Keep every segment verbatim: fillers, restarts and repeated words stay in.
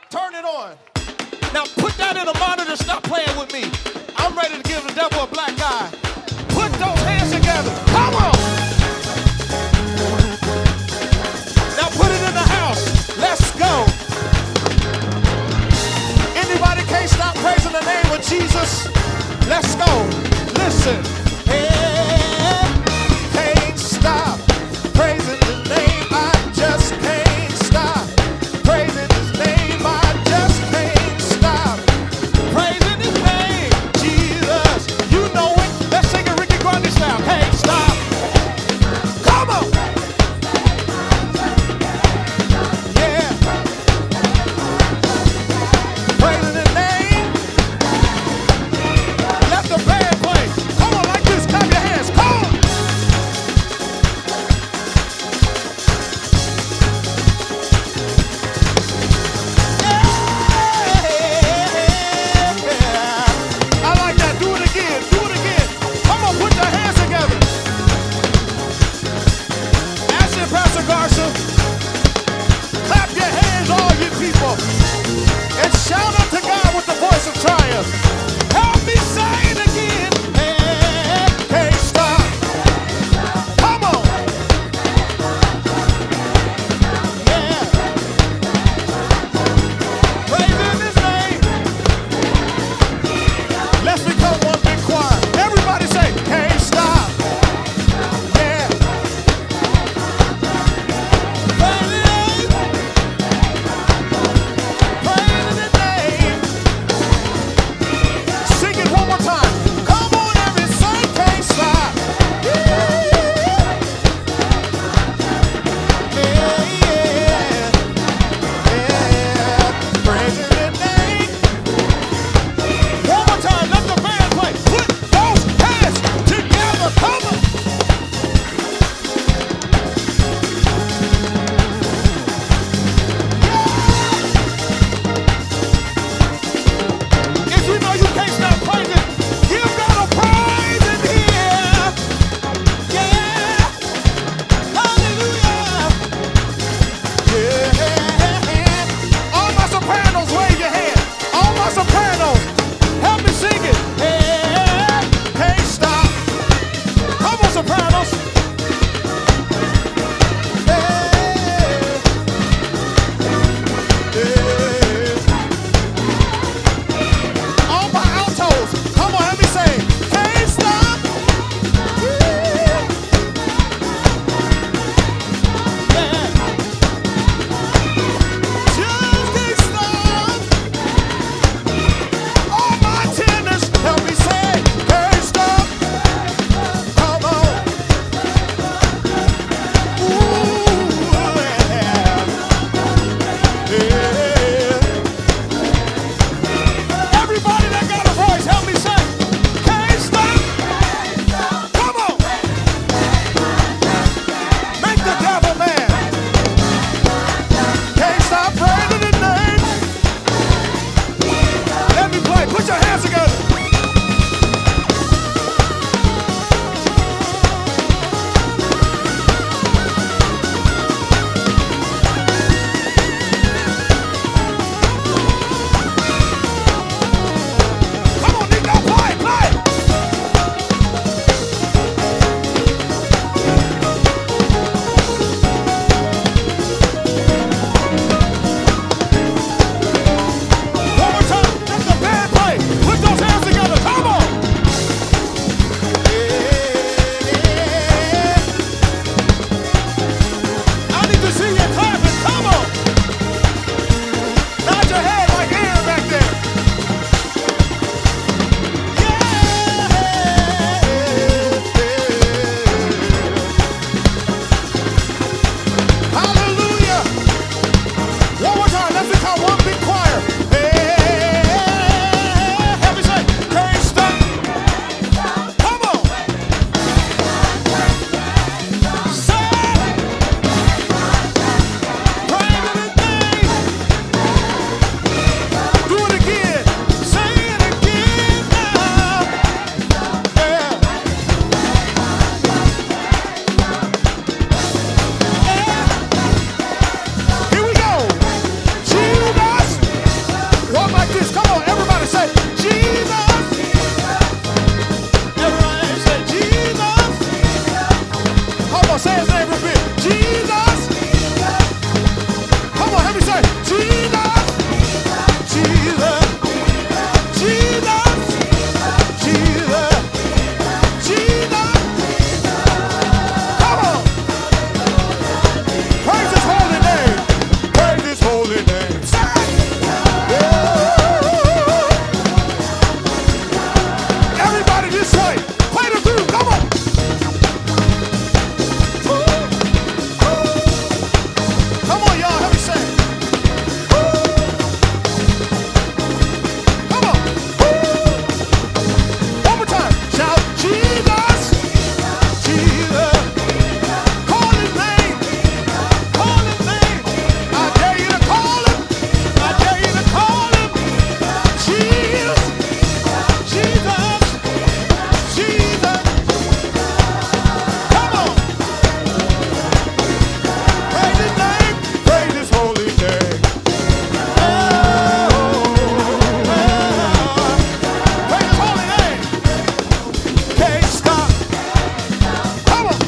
Turn it on. Now put that in a monitor. Stop playing with me. I'm ready to give the devil a black eye. Put those hands together. Come on. Now put it in the house. Let's go. Anybody can't stop praising the name of Jesus? Let's go. Listen. Hey, can't stop praising his name. I just can't stop praising his name. I just can't stop praising his name. Jesus, you know it. Let's sing it Rickey Grundy style. Can't stop Let me say, Jesus, Jesus, Jesus, Jesus, Jesus. Come on. Praise his holy name. Praise his holy name. Everybody this way. Play the groove. Come on. Come on, y'all. Help me sing. Come on. One more time. Shout, Jesus, Jesus. Call his name. Call his name. I dare you to call him. I dare you to call him. Jesus, Jesus, Jesus. Come on. Praise his name. Praise his holy name. Oh, oh. Praise his holy name. Can't stop. Come on.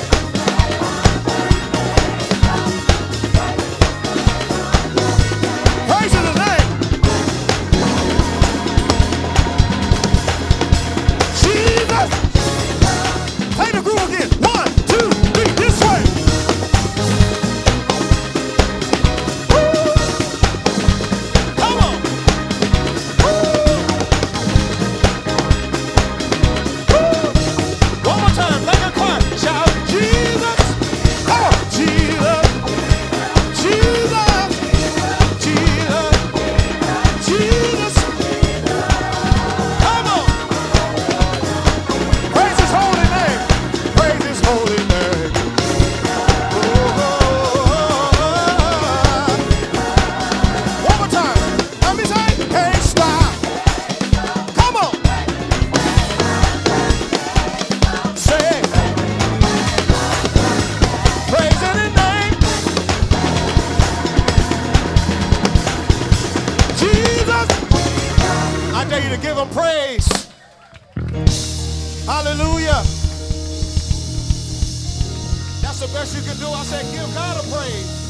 Praise his name. Jesus. Play the groove again. One, two, three, this way. Woo. Come on. Woo. Woo. One more time. Make it quiet. Shout, Jesus. Come on. Jesus. Jesus. Jesus. Jesus. Come on. Praise his holy name. Praise his holy name. Oh, oh, oh. One more time. Let me say, can't stop. Come on. Say, praising his name. Jesus. I dare you to give him praise. Hallelujah. That's the best you can do. I said, give God a praise.